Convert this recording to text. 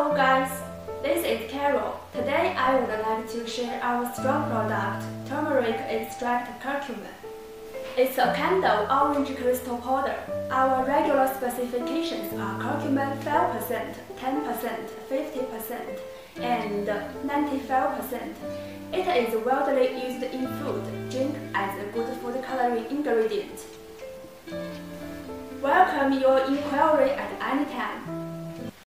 Hello guys, this is Carol. Today I would like to share our strong product, Turmeric Extract Curcumin. It's a candle orange crystal powder. Our regular specifications are curcumin 5%, 10%, 50%, and 95%. It is widely used in food, drink as a good food coloring ingredient. Welcome your inquiry at any time.